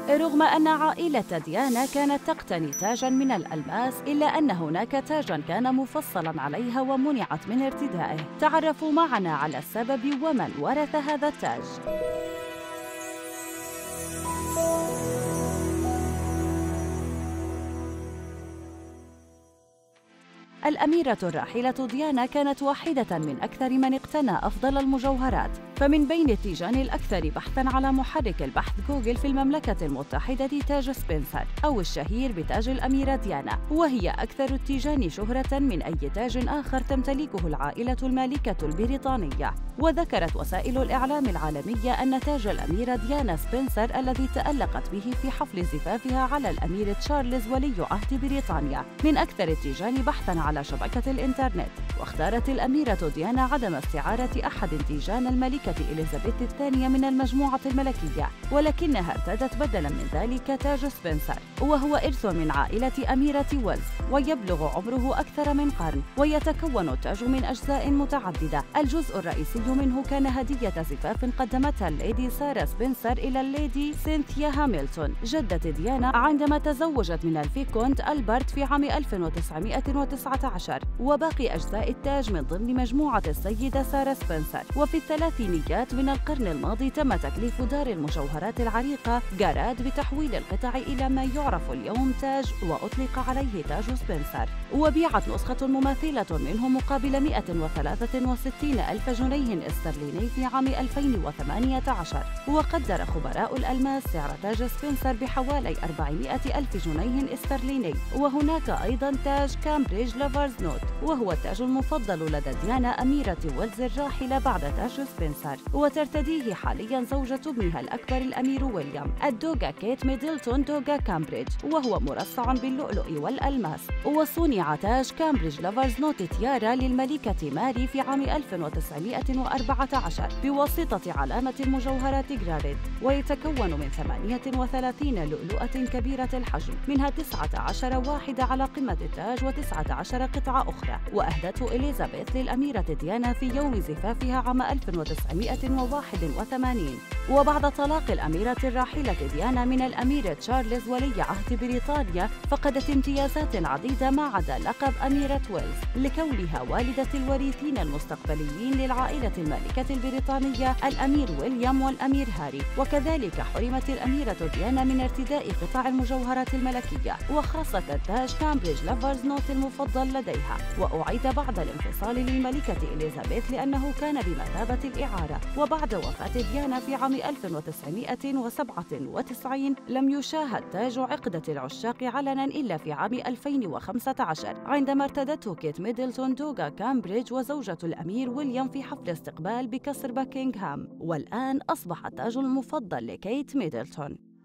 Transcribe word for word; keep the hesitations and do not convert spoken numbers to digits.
رغم أن عائلة ديانا كانت تقتني تاجاً من الألماس، إلا أن هناك تاجاً كان مفصلاً عليها ومنعت من ارتدائه. تعرفوا معنا على السبب ومن ورث هذا التاج. الأميرة الراحلة ديانا كانت واحدة من أكثر من اقتنى أفضل المجوهرات، فمن بين التيجان الأكثر بحثاً على محرك البحث جوجل في المملكة المتحدة تاج سبنسر، أو الشهير بتاج الأميرة ديانا، وهي أكثر التيجان شهرة من أي تاج آخر تمتلكه العائلة المالكة البريطانية. وذكرت وسائل الإعلام العالمية أن تاج الأميرة ديانا سبنسر الذي تألقت به في حفل زفافها على الأمير تشارلز ولي عهد بريطانيا من أكثر التيجان بحثاً على شبكة الإنترنت. واختارت الأميرة ديانا عدم استعارة أحد تيجان الملكة إليزابيث الثانية من المجموعة الملكية، ولكنها ارتدت بدلاً من ذلك تاج سبنسر، وهو إرث من عائلة أميرة ويلز، ويبلغ عمره أكثر من قرن، ويتكون التاج من أجزاء متعددة. الجزء الرئيسي منه كان هدية زفاف قدمتها الليدي سارة سبنسر إلى الليدي سينثيا هاميلتون جدة ديانا عندما تزوجت من الفيكونت ألبرت في عام ألف وتسعمائة وتسعة عشر. وباقي أجزاء التاج من ضمن مجموعة السيدة سارة سبنسر. وفي الثلاثينيات من القرن الماضي تم تكليف دار المجوهرات العريقة جاراد بتحويل القطع إلى ما يعرف اليوم تاج، وأطلق عليه تاج سبنسر. وبيعت نسخة مماثلة منه مقابل مئة وثلاثة وستين ألف جنيه استرليني في عام ألفين وثمانية عشر. وقدر خبراء الألماس سعر تاج سبنسر بحوالي أربعمائة ألف جنيه استرليني. وهناك أيضاً تاج كامبريدج لافرز نوت، وهو التاج المفضل لدى ديانا أميرة ويلز الراحلة بعد تاج سبنسر، وترتديه حالياً زوجة ابنها الأكبر الأمير ويليام الدوغا كيت ميدلتون دوغا كامبريدج، وهو مرصع باللؤلؤ والألماس. وصنع تاج كامبريدج لافرز نوت تيارا للملكة ماري في عام ألف وتسعمائة وأربعة عشر بواسطة علامة المجوهرات جراريد، ويتكون من ثمانية وثلاثين لؤلؤة كبيرة الحجم، منها تسعة عشر واحدة على قمة التاج وتسعة عشر قطعة أخرى، وأهدته إليزابيث للأميرة ديانا في يوم زفافها عام ألف وتسعمائة وواحد وثمانين. وبعد طلاق الأميرة الراحلة ديانا من الأمير تشارلز ولي عهد بريطانيا، فقدت امتيازات عديدة ما عدا لقب أميرة ويلز لكونها والدة الوريثين المستقبليين للعائلة المالكة البريطانية الأمير ويليام والأمير هاري. وكذلك حرمت الأميرة ديانا من ارتداء قطع المجوهرات الملكية، وخاصة تاج كامبريدج لافرز نوت المفضل لديها، وأعيد بعد الانفصال للملكة إليزابيث لأنه كان بمثابة الإعارة. وبعد وفاة ديانا في عام ألف وتسعمائة وسبعة وتسعين لم يشاهد تاج عقدة العشاق علناً إلا في عام ألفين وخمسة عشر عندما ارتدته كيت ميدلتون دوغا كامبريدج وزوجة الأمير ويليام في حفل استقبال بقصر باكنغهام. والآن أصبح التاج المفضل لكيت ميدلتون.